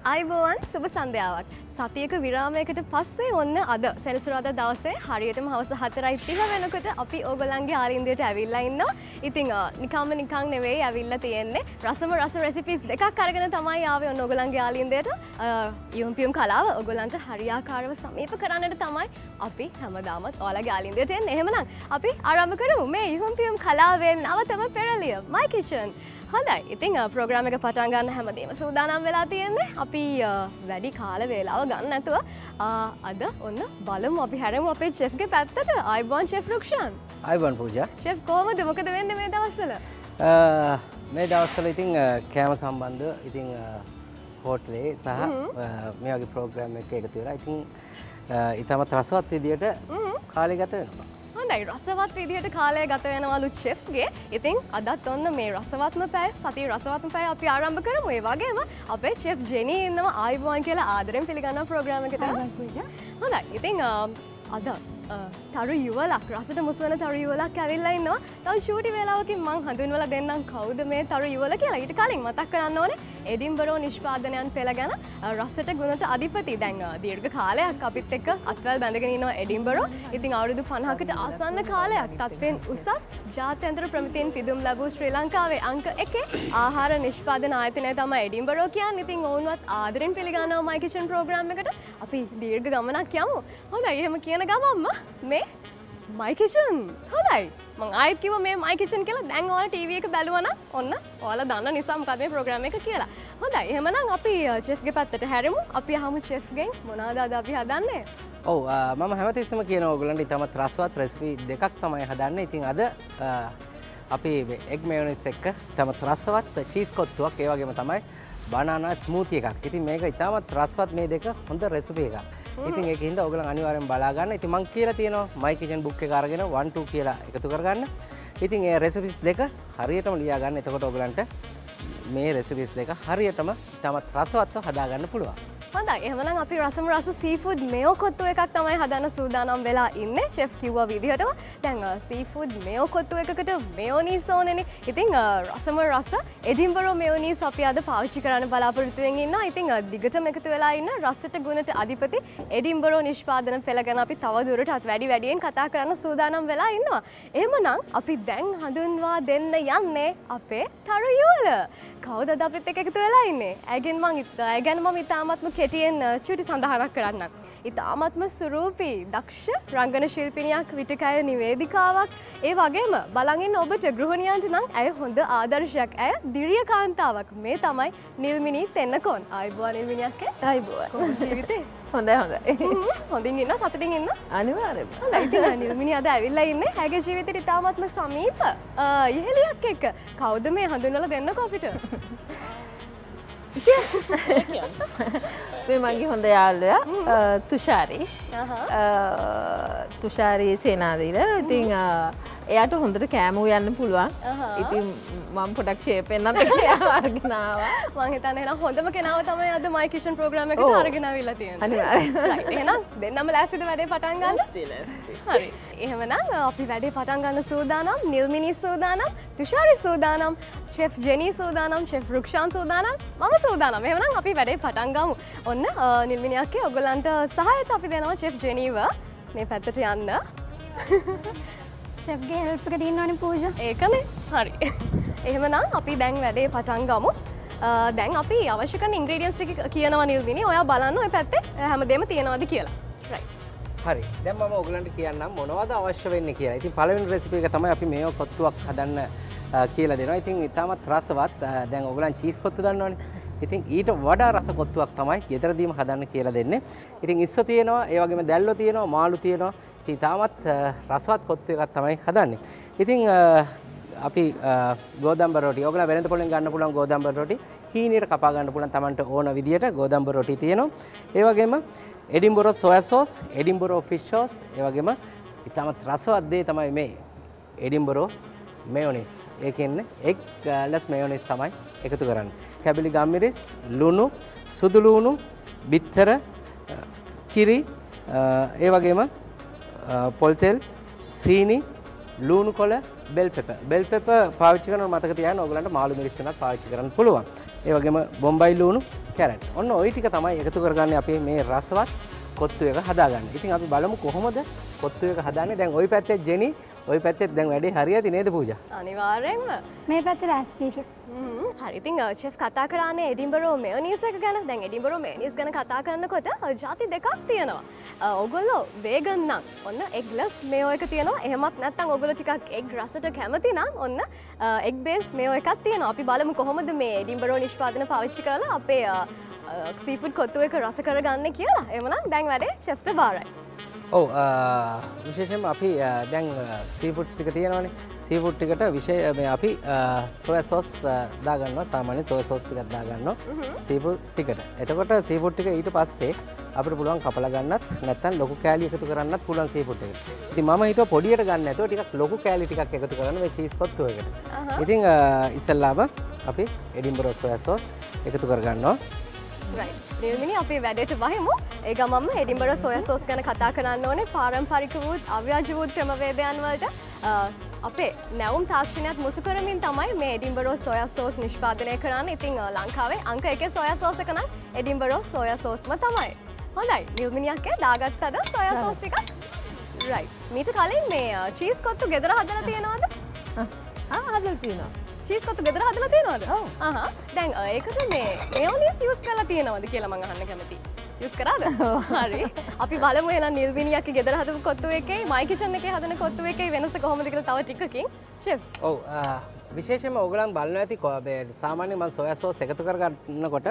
අයිබෝවන් සුබ සන්ධ්‍යාවක්. සතියක විරාමයකට පස්සේ ඔන්න අද සෙනසුරාදා දවසේ හරියටම හවස 4:30 වෙනකොට අපි ඕගොල්ලන්ගේ ආලින්දයට ඇවිල්ලා ඉන්නවා. ඉතින් නිකන් නෙවෙයි ඇවිල්ලා තියෙන්නේ. රසම රස රෙසිපීස් දෙකක් අරගෙන තමයි ආවේ ඔන්න ඕගොල්ලන්ගේ ආලින්දයට. යුම්පියුම් කලාව ඕගොල්ලන්ට හරියාකාරව සමීප කරන්නට තමයි අපි හැමදාමත් ඔයාලගේ ආලින්දයට එන්නේ. එහෙමනම් අපි ආරම්භ කරමු මේ යුම්පියුම් කලාවේ නවතම පෙරළිය My Kitchen. හොඳයි. ඉතින් ප්‍රෝග්‍රෑම් එක පටන් ගන්න හැමදේම සූදානම් වෙලා තියෙන්නේ. අපි වැඩි කාල වේලාව ගන්න නැතුව අද ඔන්න බලමු අපි හැරෙමු අපේ chef ගේ පැත්තට. අයිබෝන් chef රුක්ෂාන්. අයිබෝන් පූජා. chef කොහමද මොකද වෙන්නේ මේ දවස්වල? මේ දවස්වල ඉතින් කෑම සම්බන්ධව ඉතින් හෝටලේ සහ මේ වගේ ප්‍රෝග්‍රෑම් එකක එකතු වෙලා ඉතින් ඊටමත් රසවත් විදියට කාලය ගත වෙනවා. හොඳයි රසවත් විදිහට කාලය ගත වෙනවලු chefගේ. ඉතින් අදත් ඔන්න මේ රසවත්ම පැය සතියේ රසවත්ම පැය අපි ආරම්භ කරමු. ඒ වගේම අපේ chef ජෙනි ඉන්නවා ආයිබෝන් කියලා ආදරෙන් පිළිගන්න ප්‍රෝග්‍රෑම් එකට. හොඳයි. ඉතින් අද තරු යුවලක් රසට මුසු වෙන තරු යුවලක් ඇවිල්ලා ඉන්නවා. තව ෂූටි වේලාවකින් මං හඳුන්වලා දෙන්නම් කවුද මේ තරු යුවල කියලා. ඊට කලින් මතක් කරන්න ඕනේ එඩින්බරෝ නිෂ්පාදනයන් පෙළ ගැන රසට ගුණට අධිපති දැන් දීර්ඝ කාලයක් අපිත් එක්ක අත්වැල් බැඳගෙන ඉනවා එඩින්බරෝ. ඉතින් අවුරුදු 50කට ආසන්න කාලයක් තත්ත්වයෙන් උසස් ජාත්‍යන්තර ප්‍රමිතියෙන් පිදුම් ලැබූ ශ්‍රී ලංකාවේ අංක 1 ආහාර නිෂ්පාදන ආයතනය තමයි එඩින්බරෝ කියන්නේ. ඉතින් ඔවුන්වත් ආදරෙන් පිළිගන්නවා My Kitchen ප්‍රෝග්‍රෑම් එකට. අපි දීර්ඝ ගමනක් යමු. හොඳයි එහෙම කියන ගමන්ම මේ My Kitchen හොඳයි. මං ආයෙත් කිව්වා මේ My Kitchen කියලා. දැන් ඔයාලා ටීවී එක බැලුවා නම් ඔන්න ඔයාලා දන්න නිසා මොකද මේ ප්‍රෝග්‍රෑම් එක කියලා. හොඳයි. එහෙමනම් අපි chef ගේ පැත්තට හැරෙමු. අපි අහමු chef ගෙන් මොනවද අද අපි හදන්නේ? ඔව් මම හැමතිස්සෙම කියනවා ඔයගොල්ලන්ට ඊටමත් රසවත් රෙසිපි දෙකක් තමයි හදන්නේ. ඉතින් අද අපි egg mayonnaise එක්ක ඊටමත් රසවත් චීස් කොත්තුවක් ඒ වගේම තමයි banana smoothie එකක්. ඉතින් මේක ඊටමත් රසවත් මේ දෙක හොඳ රෙසිපි එකක්. ඉතින් ඒක හින්දා ඔයගොල්ලන් අනිවාර්යෙන් බලා ගන්න. ඉතින් මම කියලා තියෙනවා My Kitchen book එක අරගෙන 1 2 කියලා එකතු කරගන්න. ඉතින් ඒ රෙසිපිස් දෙක හරියටම ලියා ගන්න. එතකොට ඔයගොල්ලන්ට මේ රෙසිපිස් දෙක හරියටම ඊටමත් රසවත්ව හදා ගන්න පුළුවන්. හොඳයි. එහෙනම් අපි රසම රස සීෆුඩ් මේෝ කොත්තු එකක් තමයි හදන්න සූදානම් වෙලා ඉන්නේ. chef කිව්වා විදිහටම. දැන් සීෆුඩ් මේෝ කොත්තු එකකට මේයොනීස් ඕනේනේ. ඉතින් රසම රස එඩින්බරෝ මේයොනීස් අපි අද පාවිච්චි කරන්න බලාපොරොත්තු වෙමින් ඉන්නවා. ඉතින් දිගටම එකතු වෙලා ඉන්න රසට ගුණට අධිපති එඩින්බරෝ නිෂ්පාදන පෙළ ගැන අපි තව දුරටත් වැඩියෙන් කතා කරන්න සූදානම් වෙලා ඉන්නවා. එහෙමනම් අපි දැන් හඳුන්වා දෙන්න යන්නේ අපේ තරු යුවල. කවුදද අපිත් එක්ක එකතු වෙලා ඉන්නේ? ඇය ගැන මම ඉතාමත්ම කෙටියෙන් චුටි සඳහනක් කරන්නම්. ඉතාමත්ම සුරූපී දක්ෂ රංගන ශිල්පිනියක් විටකය නිවේදිකාවක්. ඒ වගේම බලන් ඉන්න ඔබට ගෘහණියන්ට නම් ඇය හොඳ ආදර්ශයක්. ඇය දිරිය කාන්තාවක්. මේ තමයි නිල්මිනී තෙන්නකෝන්. ආයිබෝවන් නිල්මිනියක්ක. ආයිබෝවන්. කොහොමද ජීවිතේ? හොඳයි හොඳයි. හොඳින් ඉන්න සතුටින් ඉන්න. අනිවාර්යයෙන්ම. හොඳයි. ඉතින් නිල්මිනී අද ඇවිල්ලා ඉන්නේ ඇගේ ජීවිතේට ඉතාමත්ම සමීප ඉහෙලියක් එක්ක. කවුද මේ හඳුන්වලා දෙන්නකෝ අපිට? මේ මගේ හොඳ යාළුවා තුෂාරි. තුෂාරි සේනාදීල. ඉතින් එයාට හොඳට කෑම උයන්න පුළුවන්. ඉතින් මම පොඩක් ෂේප් එකක් එයාව අරගෙන ආවා. මම හිතන්නේ එහෙනම් හොඳම කෙනාව තමයි අද My Kitchen ප්‍රෝග්‍රෑම් එකට අරගෙන ආවිල්ලා තියෙන්නේ. අනිවාර්යයෙන්. එහෙනම් දෙන්නම ලෑස්තිද වැඩේ පටන් ගන්න? හරි. එහෙමනම් අපි වැඩේ පටන් ගන්න සූදානම්. නිල්මිනී සූදානම්. තුෂාරි සූදානම්. chef ජෙනි සූදානම්. chef රුක්ෂාන් සූදානම්. මම සූදානම්. එහෙනම් අපි වැඩේ පටන් ගමු. ඔන්න නිල්මිනී අක්කේ ඔයගලන්ට සහායත අපි දෙනවා chef ජෙනිව මේ පැත්තට යන්න. chef ගේ help එකට ඉන්නවනේ පූජා. ඒකනේ. හරි. එහෙමනම් අපි දැන් වැඩේ පටන් ගමු. දැන් අපි අවශ්‍ය කරන ingredients ටික කියනවා නිල්මිනී. ඔයා බලන්න ඔය පැත්තේ හැමදේම තියෙනවද කියලා. right. හරි. දැන් මම ඔයගලන්ට කියන්නම් මොනවද අවශ්‍ය වෙන්නේ කියලා. ඉතින් පළවෙනි රෙසිපි එක තමයි අපි මේව කොත්තුවක් හදන්න කියලා දෙනවා. ඉතින් ඊටමත් රසවත්. දැන් ඔයගලන් චීස් කොත්තු දන්නවනේ. ඉතින් ඊට වඩා රස කොත්තුවක් තමයි ගෙදරදීම හදන්න කියලා දෙන්නේ. ඉතින් ඉස්සෝ තියෙනවා, ඒ වගේම දැල්ලෝ තියෙනවා, මාළු තියෙනවා. ඉතින් ඊටමත් රසවත් කොත්තු එකක් තමයි හදන්නේ. ඉතින් අපි ගෝදම්බ රොටි. ඔයගොල්ලෝ වෙළඳ පොලෙන් ගන්න පුළුවන් ගෝදම්බ රොටි. හීනියට කපා ගන්න පුළුවන් Tamanට ඕන විදියට ගෝදම්බ රොටි තියෙනවා. ඒ වගේම Edinborough soya sauce, Edinborough fish sauce, ඒ වගේම ඊටමත් රසවත් දේ තමයි මේ එඩින්බරෝ මේයොනීස්. ඒ කියන්නේ එග් ලස් මේයොනීස් තමයි එකතු කරන්නේ. කැබලි ගම්මිරිස්, ලුණු, සුදු ලුණු, බිත්තර, කිරි, ඒ වගේම පොල් තෙල්, සීනි, ලූණු කොළ, බෙල් පෙපර්. බෙල් පෙපර් පාවිච්චි කරනකොට මතක තියාගන්න ඕගලන්ට මාළු මිරිස් වෙනත් පාවිච්චි කරන්න පුළුවන්. ඒ වගේම බොම්බයි ලූණු, කැරට්. ඔන්න ওই ටික තමයි එකතු කරගන්නේ අපි මේ රසවත් කොත්තු එක හදාගන්න. ඉතින් අපි බලමු කොහොමද කොත්තු එක හදාන්නේ. දැන් ওই පැත්තේ ජෙනි, ওই පැත්තේ දැන් වැඩේ හරියටි නේද පූජා? අනිවාර්යෙන්ම. මේ පැත්තේ රැස්ටි. හරි. ඉතින් චෙෆ් කතා කරන්නේ එඩින්බරෝ මෙයොනීස් එක ගැන. දැන් එඩින්බරෝ මෙයොනීස් ගැන කතා කරනකොට ಜಾති දෙකක් තියෙනවා. ඔයගොල්ලෝ වේගන් නම් ඔන්න එග්ලස් මේෝ එක තියෙනවා. එහෙමත් නැත්නම් ඔයගොල්ලෝ ටිකක් එග් රසට කැමති නම් ඔන්න එග් බේස් මේෝ එකක් තියෙනවා. අපි බලමු කොහොමද මේ එඩින්බරෝ නිෂ්පාදන පාවිච්චි කරලා අපේ සීෆුඩ් කොත්තු එක රස කරගන්නේ කියලා. එහෙමනම් දැන් වැඩේ ෂෙෆ්ට බාරයි. ඔව් විශේෂයෙන්ම අපි දැන් සීෆුඩ්ස් ටික තියෙනවානේ. සීෆුඩ් ටිකට විශේෂ අපි සෝයා සෝස් දාගන්නවා. සාමාන්‍යයෙන් සෝයා සෝස් ටිකක් දාගන්නවා සීෆුඩ් ටිකට. එතකොට සීෆුඩ් ටික ඊට පස්සේ අපිට පුළුවන් කපලා ගන්නත් නැත්නම් ලොකු කෑලි එකතු කරන්නත් පුළුවන් සීෆුඩ් එකට. ඉතින් මම හිතුවා පොඩියට ගන්න නැතුව ටිකක් ලොකු කෑලි ටිකක් එකතු කරන්න මේ චීස් කොත්තු එකට. ඉතින් ඉස්සෙල්ලාම අපි එඩින්බරෝ සෝයා සෝස් එකතු කරගන්නවා. නිර්මිනි අපි වැඩට බහිමු. ඒ ගමන්ම එඩින්බරෝ සෝයා සෝස් ගැන කතා කරන්න ඕනේ. පාරම්පරික වූ අව්‍යාජ වූ ක්‍රමවේදයන් වලට අපේ නැවුම් තාක්ෂණයත් මුසු කරමින් තමයි මේ එඩින්බරෝ සෝයා සෝස් නිෂ්පාදනය කරන්නේ. ඉතින් ලංකාවේ අංක 1 සෝයා සෝස් එක නම් එඩින්බරෝ සෝයා සෝස්ම තමයි. හොඳයි. නිර්මිනි අක්කේ දාගත්තද සෝයා සෝස් ටික? රයිට්. මීට කලින් මේ චීස් කොත්තු ගෙදර හදලා තියෙනවද? හදලා තියෙනවා. චීස් කොත්තු ගෙදර හදලා තියෙනවද? ඔව්. දැන් ඒකට මේ මෙයොනීස් යූස් කරලා තියෙනවද කියලා මම අහන්න කැමතියි. යූස් කරාද? හරි. අපි බලමු එහෙනම් නිල්විනි අක්කේ ගෙදර හදපු කොත්තු එකේ මයි කිචන් එකේ හදන කොත්තු එකේ වෙනස කොහොමද කියලා තව ටිකකින් ෂෙෆ්. ඔව් විශේෂයෙන්ම ඔයගලන් බලනවා ඇති සාමාන්‍යයෙන් මම සෝයා සෝස් එකතු කරගන්නකොට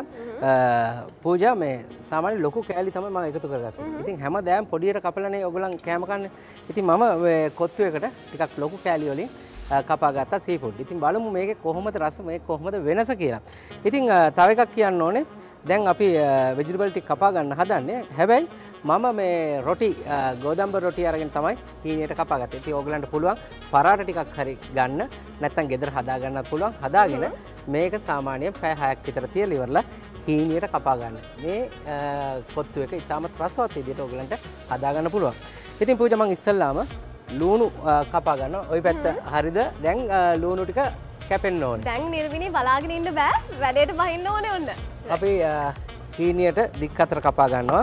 පූජා මේ සාමාන්‍ය ලොකු කෑලි තමයි මම එකතු කරගත්තේ. ඉතින් හැමදාම පොඩියට කපලානේ ඔයගලන් කෑම කන්නේ. ඉතින් මම කොත්තු එකට ටිකක් ලොකු කෑලි වලින් කපා ගත්තා සීෆුඩ්. ඉතින් බලමු මේකේ කොහොමද රස මේක කොහොමද වෙනස කියලා. ඉතින් තව එකක් කියන්න ඕනේ. දැන් අපි වෙජිටබල් ටික කපා ගන්න හදන්නේ. හැබැයි මම මේ රොටි ගෝදම්බ රොටි අරගෙන තමයි හීනියට කපා ගත්තේ. ඉතින් ඕගලන්ට පුළුවන් පරාට ටිකක් හරි ගන්න. නැත්නම් ගෙදර හදා ගන්නත් පුළුවන්. හදාගෙන මේක සාමාන්‍යයෙන් පැය 6ක් විතර තියලා ඉවරලා හීනියට කපා ගන්න. මේ කොත්තු එක ඉතාමත් රසවත් විදිහට ඕගලන්ට හදා ගන්න පුළුවන්. ඉතින් පූජා මම ඉස්සල්ලාම ලූණු කපා ගන්නවා. ওই පැත්ත හරිද? දැන් ලූණු ටික කැපෙන්න ඕනේ. දැන් නිර්විනි බලාගෙන ඉන්න බෑ. වැඩේට බහින්න ඕනේ ඔන්න. අපි හීනියට දික් අතර කපා ගන්නවා.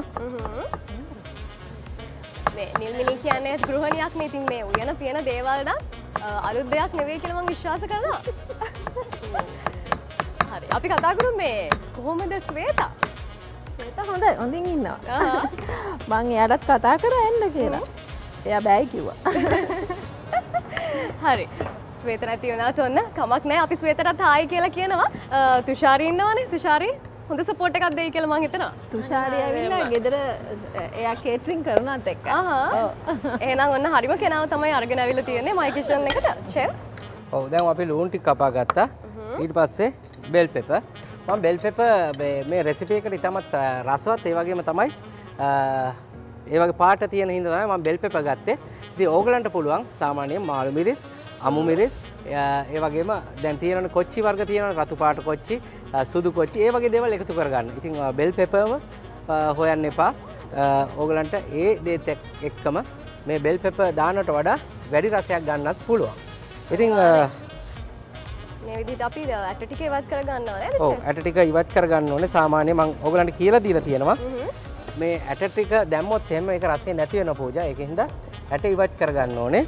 මේ නිර්මිනි කියන්නේ ගෘහණියක් නේ. ඉතින් මේ උයන තියෙන දේවල් නම් අලුත් දෙයක් නෙවෙයි කියලා මම විශ්වාස කරනවා. හරි. අපි කතා කරමු මේ කොහොමද ස්වේතා? ස්වේතා හොඳින් ඉන්නවා. මං එයාටත් කතා කරා එන්න කියලා. එයා බෑයි කිව්වා. හරි. ස්වේත නැති වුණාට ඔන්න කමක් නැහැ. අපි ස්වේතටත් හායි කියලා කියනවා. තුෂාරි ඉන්නවනේ. තුෂාරි හොඳ සපෝට් එකක් දෙයි කියලා මං හිතනවා. තුෂාරි ඇවිල්ලා ගෙදර එයා කේටරින් කරනත් එක්ක. එහෙනම් ඔන්න හරිම කෙනාව තමයි අරගෙන ඇවිල්ලා තියෙන්නේ මයි කිචන් එකට. ෂෙෆ්. ඔව් දැන් අපි ලූණු ටික කපා ගත්තා. ඊට පස්සේ බෙල් පෙපර්. මම බෙල් පෙපර් මේ රෙසිපි එකට ඉතාමත් රසවත් ඒ වගේම තමයි ඒ වගේ පාට තියෙන හින්දා තමයි මම බෙල් පෙපර් ගත්තේ. ඉතින් ඕගලන්ට පුළුවන් සාමාන්‍යයෙන් මාළු මිරිස්, අමු මිරිස්, ඒ වගේම දැන් තියෙන කොච්චි වර්ග තියෙනවා රතු පාට කොච්චි, සුදු කොච්චි, ඒ වගේ දේවල් එකතු කරගන්න. ඉතින් බෙල් පෙපර්ම හොයන්න එපා. ඕගලන්ට ඒ දේත් එක්කම මේ බෙල් පෙපර් දානට වඩා වැඩි රසයක් ගන්නත් පුළුවන්. ඉතින් මේ විදිහට අපි ඇට ටික ඉවත් කරගන්නවා නේද? ඔව් ඇට ටික ඉවත් කරගන්න ඕනේ. සාමාන්‍යයෙන් මම ඕගලන්ට කියලා දීලා තියෙනවා. මේ ඇට ටික දැම්මොත් එහෙම ඒක රසය නැති වෙන පූජා. ඒකින්ද ඇට ඉවත් කරගන්න ඕනේ.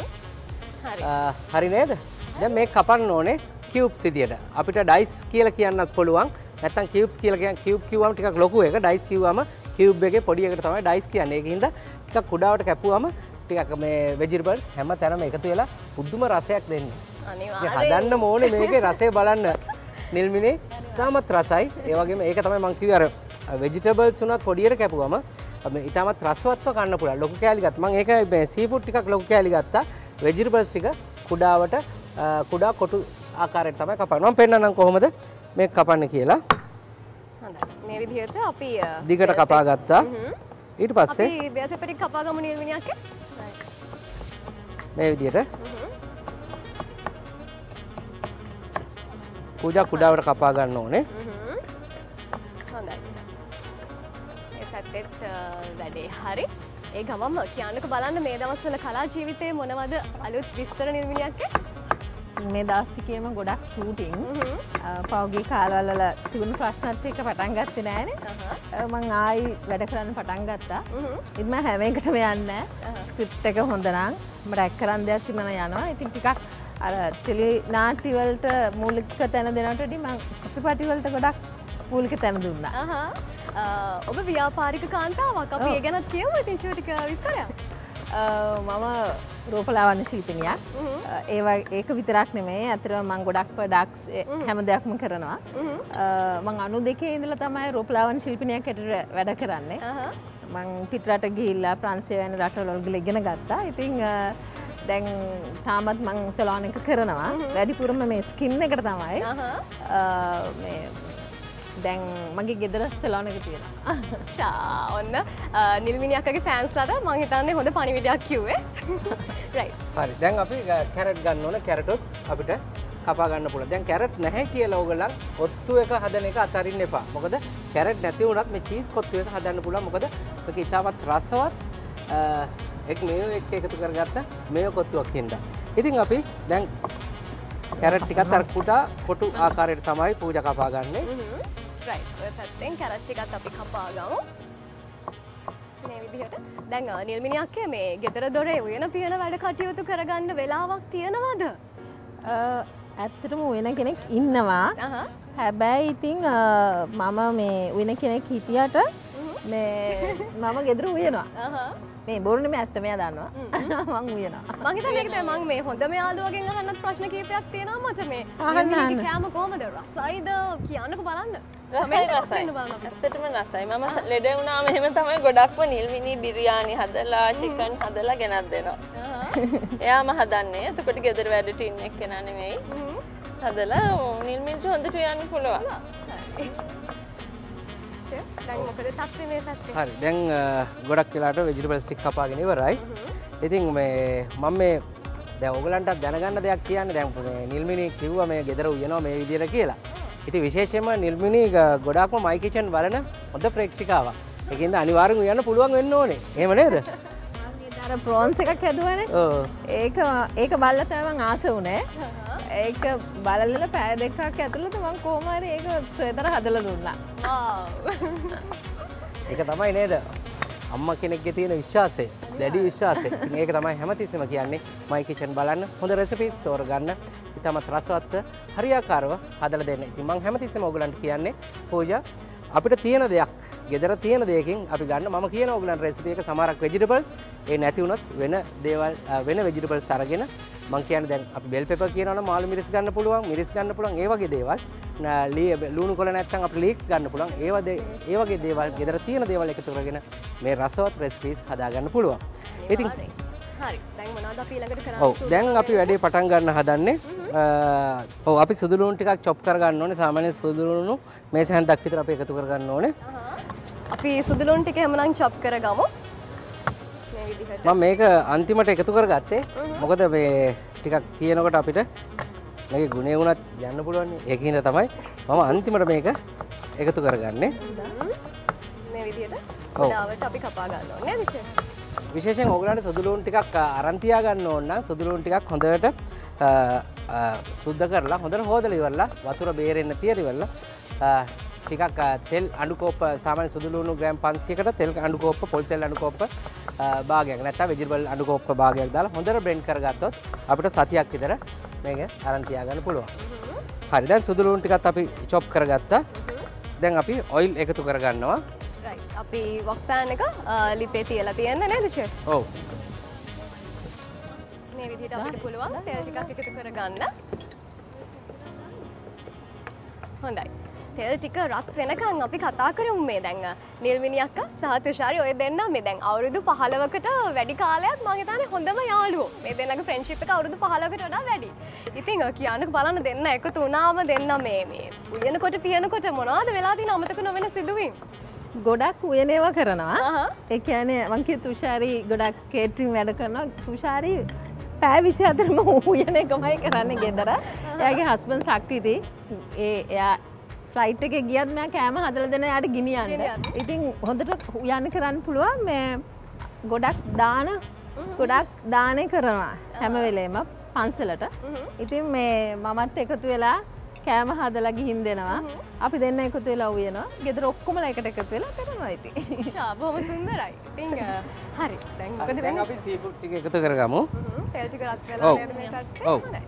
හරි නේද? දැන් මේක කපන්න ඕනේ කියුබ්ස් විදියට. අපිට ඩයිස් කියලා කියන්නත් පුළුවන්. නැත්නම් කියුබ්ස් කියලා කියන්නේ කියුබ් කිව්වම ටිකක් ලොකු එක. ඩයිස් කිව්වම කියුබ් එකේ පොඩි එකට තමයි ඩයිස් කියන්නේ. ඒකින්ද ටිකක් කුඩාවට කැපුවම ටිකක් මේ වෙජිටබල්ස් හැම තැනම එකතු වෙලා පුදුම රසයක් දෙන්නේ. අනිවාර්යයෙන්. හදන්න ඕනේ මේකේ රසය බලන්න. නිල්මිනේ තාමත් රසයි. ඒ වගේම ඒක තමයි මම කිව්වේ අර වෙජිටබල්ස් උනත් පොඩියට කැපුවම ඉතාමත් රසවත්ව කන්න පුළුවන්. ලොකු කෑලි ගත්තා. මම ඒක මේ සීෆුඩ් ටිකක් ලොකු කෑලි ගත්තා. වෙජිටබල්ස් ටික කුඩාවට කුඩා කොටු ආකාරයට තමයි කපන්නේ. මම පෙන්නන්නම් කොහොමද මේක කපන්නේ කියලා. හොඳයි. මේ විදිහට අපි දිගට කපා ගත්තා. ඊට පස්සේ අපි බෙල් පෙපර් ටික කපා ගමු නිල්මිනි අක්කේ. මේ විදිහට කුඩාවට කපා ගන්න ඕනේ. හොඳයි. ඒ පැත්තෙත් වැඩේ හරි. ඒ ගමම කියන්නක බලන්න මේ දවස්වල කලා ජීවිතයේ මොනවද අලුත් විස්තර නිර්මිණයක් මේ දවස්ටිකේම ගොඩක් ෂූටිං පෞගේ කාලවල තිබුණු ප්‍රශ්නත් එක්ක පටන් ගත්තේ නෑනේ මං ආයි වැඩ කරන්න පටන් ගත්තා ඉතින් මම හැම එකටම යන්නේ ස්ක්‍රිප්ට් එක හොඳ නම් මට ඇක් කරන් දෙයක් තිබුණා යනවා ඉතින් ටිකක් අර ටෙලි නාට්‍ය වලට මූලික තැන දෙනවට වඩා මං චිත්‍රපටි වලට ගොඩක් මූලික තැන දුන්නා ඔබ ව්‍යාපාරික කාන්තාවක් අපි ඒ ගැනත් කියමු ඉතින් ටික විස්තරයක් මම රූපලාවන්‍ය ශිල්පිනියක් ඒක විතරක් නෙමෙයි අතට මං ගොඩක් ප්‍රොඩක්ට්ස් හැම දෙයක්ම කරනවා මං 92 ඉඳලා තමයි රූපලාවන්‍ය ශිල්පිනියක් හැටියට වැඩ කරන්නේ මං පිටරට ගිහිල්ලා ප්‍රංශය වැනි රටවල ගිහලා ඉගෙන ගත්තා ඉතින් දැන් තාමත් මං සලෝන් එක කරනවා වැඩිපුරම මේ ස්කින් එකට තමයි මේ දැන් මගේ ගෙදර සලෝන් එක තියෙනවා ඔන්න නිල්මිනි අක්කගේ ෆෑන්ස්ලාට මං හිතන්නේ හොඳ පණිවිඩයක් කිව්වේ රයිට් හරි දැන් අපි කැරට් ගන්න ඕන කැරටොත් අපිට කපා ගන්න පුළුවන් දැන් කැරට් නැහැ කියලා ඕගොල්ලන් කොත්තු එක හදන එක අතරින්න එපා මොකද කැරට් නැති වුණත් මේ චීස් කොත්තු එක හදන්න පුළුවන් මොකද ඒක ඉතාමත් රසවත් එක් මේව එක්ක එකතු කරගත්ත මේව කොත්තුවක් හින්දා ඉතින් අපි දැන් කැරට් ටිකත් අර කුඩා කොටු ආකාරයට තමයි පූජා කපා ගන්නේ රයිට් ඔය පැත්තෙන් කැරට් ටිකත් අපි කපා ගමු මේ විදිහට දැන් නිල්මිනි අක්කේ මේ ගෙදර දොරේ උයන පියන වැඩ කටයුතු කරගන්න වෙලාවක් තියෙනවද ඇත්තටම උයන කෙනෙක් ඉන්නවා හැබැයි ඉතින් මම මේ උයන කෙනෙක් හිටියට මේ මම ගෙදර උයනවා මේ බොරු නෙමෙයි ඇත්ත මෙයා දන්නවා මං උයනවා මං හිතන්නේ ඒක තමයි මං මේ හොඳම යාළුවගෙන් අහන්නත් ප්‍රශ්න කීපයක් තියෙනවා මට මේ අහන්න කෑම කොහමද රසයිද කියන්නකෝ බලන්න රසයි ඇත්තටම රසයි මම ලෙඩ වුණාම එහෙම තමයි ගොඩක්ම නිල්මිනි බිරියානි හදලා චිකන් හදලා ගෙනත් දෙනවා එයාම හදන්නේ එතකොට ගෙදර වැඩට ඉන්න එක්කෙනා නෙමෙයි හදලා නිල්මිනිට හොඳට යන්න පුළුවන් දැන් මොකද තත්ත්වය මේ පැත්තේ හරි දැන් ගොඩක් වෙලාට වෙජිටබල්ස් ටික කපාගෙන ඉවරයි ඉතින් මේ මම මේ දැන් ඔයගලන්ට දැනගන්න දෙයක් කියන්නේ දැන් මේ නිල්මිනි කිව්වා මේ ගෙදර උයනවා මේ විදියට කියලා ඉතින් විශේෂයෙන්ම නිල්මිනි ගොඩාක්ම මයි කිචන් බලන හොඳ ප්‍රේක්ෂිකාවක් ඒකින්ද අනිවාර්යෙන් උයන්න පුළුවන් වෙන්න ඕනේ එහෙම නේද අර ප්‍රෝන්ස් එකක් හැදුවනේ ඒක බලලා තමයි මං ආස වුණේ ඒක බලලා පැය දෙකක් ඇතුළත මං කොහොම හරි ඒක සොයතර හදලා දුන්නා ඒක තමයි නේද අම්මා කෙනෙක්ගේ තියෙන විශ්වාසය දැඩි විශ්වාසය ඉතින් ඒක තමයි හැමතිස්සෙම කියන්නේ මයි කිචන් බලන්න හොඳ රෙසිපීස් තෝරගන්න ඉතාමත් රසවත්ව හරියාකාරව හදලා දෙන්න ඉතින් මං හැමතිස්සෙම ඔයගලන්ට කියන්නේ පූජා අපිට තියෙන දෙයක් ගෙදර තියෙන දෙයකින් අපි ගන්න මම කියන ඔයගලන්ට රෙසිපි එක සමහරක් වෙජිටබල්ස් ඒ නැති වුණොත් වෙන දේවල් වෙන වෙජිටබල්ස් අරගෙන මං කියන්නේ දැන් අපි බෙල් පෙපර් කියනවනම් මාළු මිරිස් ගන්න පුළුවන් ඒ වගේ දේවල් ලුණු කොළ නැත්නම් අපිට ලීක්ස් ගන්න පුළුවන් ඒ වගේ දේවල් ගෙදර තියෙන දේවල් එකතු කරගෙන මේ රසවත් රෙසිපීස් හදා ගන්න පුළුවන් ඉතින් හරි දැන් මොනවද අපි ඊළඟට කරන්න ඔව් දැන් අපි වැඩේ පටන් ගන්න හදන්නේ ඔව් අපි සුදු ලුණු ටිකක් චොප් කර ගන්න ඕනේ සාමාන්‍ය සුදු ලුණු මේස හැන්දක් විතර අපි එකතු කර ගන්න ඕනේ අපි සුදු ලුණු ටික හැමනම් චොප් කරගමු මේ විදිහට මම මේක අන්තිමට එකතු කරගත්තේ මොකද මේ ටිකක් තියෙනකොට අපිට මේකේ ගුණේ වුණත් යන්න පුළුවන් ඒකින්ද තමයි මම අන්තිමට මේක එකතු කරගන්නේ මේ විදිහට ගොඩාවට අපි කපා ගන්න ඕනේ නේද විශේෂයෙන් ඕගලන්ට සුදු ලුණු ටිකක් අරන් තියා ගන්න ඕන නම් සුදු ලුණු ටිකක් හොඳට සුද්ධ කරලා හොඳට හොදලා ඉවරලා වතුර බේරෙන්න තියලා ඉවරලා ටිකක් තෙල් අඬු කෝප්ප සාමාන්‍ය සුදු ලුණු ග්‍රෑම් 500කට තෙල් අඬු කෝප්ප පොල් තෙල් අඬු කෝප්ප භාගයක් නැත්නම් වෙජිටබල් අඬු කෝප්ප භාගයක් දාලා හොඳට බ්ලෙන්ඩ් කරගත්තොත් අපිට සතියක් විතර මේක අරන් තියා ගන්න පුළුවන්. හරි දැන් සුදු ලුණු ටිකත් අපි චොප් කරගත්තා. දැන් අපි ඔයිල් එකතු කරගන්නවා. රයිට් අපි වොක් පෑන් එක ලිපේ තියලා තියෙන්නේ නේද චෙෆ්? ඔව්. මේ විදිහට අපිට පුළුවන් තෙල් ටිකක් එකතු කරගන්න. හොඳයි. තෙල් ටික රත් වෙනකන් අපි කතා කරමු මේ දැන් නිල්මිනි අක්කා සහ තුෂාරි ඔය දෙන්නා මේ දැන් අවුරුදු 15කට වැඩි කාලයක් මම හිතන්නේ හොඳම යාළුවෝ. මේ දෙන්නගේ ෆ්‍රෙන්ඩ්ෂිප් එක අවුරුදු 15කට වඩා වැඩි. ඉතින් කියන්නක බලන්න දෙන්න එකතු වුණාම දෙන්න මේ උයනකොට පියනකොට මොනවද වෙලා තියෙන අමතක නොවෙන සිදුවීම්? ගොඩක් උයනේවා කරනවා. ඒ කියන්නේ මං කිය තුෂාරි ගොඩක් කේටරින් වැඩ කරනවා. තුෂාරි පැය 24ම උයන එකමයි කරන්නේ ගෙදර. එයාගේ හස්බන්ඩ් ශක්තිති එයා ෆ්ලයිට් එකේ ගියත් මම කෑම හදලා දෙන යාට ගිනියන්න. ඉතින් හොඳට උයන්න කරන්න පුළුවන් මේ ගොඩක් දානය කරනවා හැම වෙලේම පන්සලට. ඉතින් මේ මමත් එකතු වෙලා කෑම හදලා ගිහින් දෙනවා. අපි දෙන්න එකතු වෙලා උයනවා. ගෙදර ඔක්කොමලා එකට එකතු වෙලා කරනවා ඉතින්. බොහොම සුන්දරයි. ඉතින් හරි. දැන් මොකද දැන් වෙන්නේ? අපි සීෆුඩ් ටික එකතු කරගමු. තෙල් ටික රත් වෙලා ඔව්. නේද මේ පැත්තේ? ඔව්. හොඳයි.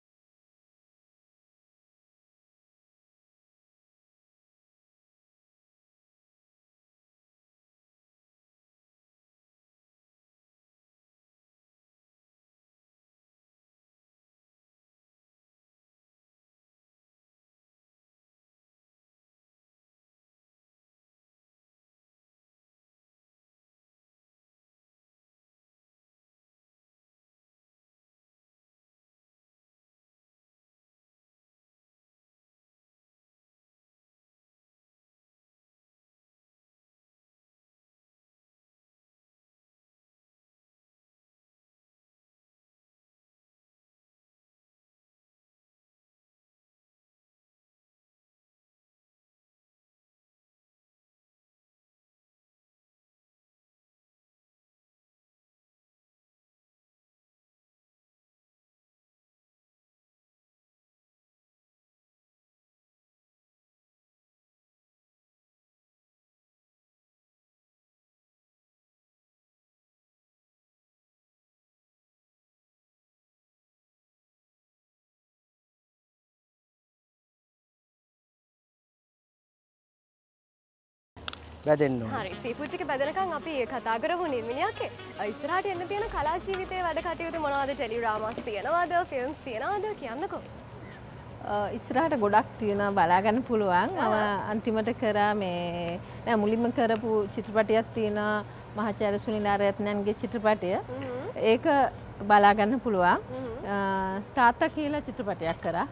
වැදෙන්න ඕනේ. හරි සීෆුඩ් ටික බැදනකම් අපි කතා කරමු නිර්මිනියක්ගේ. ඉස්සරහට එන්න තියෙන කලා ජීවිතයේ වැඩ කටයුතු මොනවද? ටෙලිඩ්‍රාමාස් තියනවද? ෆිල්ම්ස් තියනවද? කියන්නකෝ. ඉස්සරහට ගොඩක් තියෙනවා බලා ගන්න පුළුවන්. මම අන්තිමට කරා මේ නෑ මුලින්ම කරපු චිත්‍රපටයක් තියෙනවා මහාචාර්ය සුනිල් ආරයත්නන්ගේ චිත්‍රපටය. ඒක බලා ගන්න පුළුවන්. තාත්තා කියලා චිත්‍රපටයක් කරා.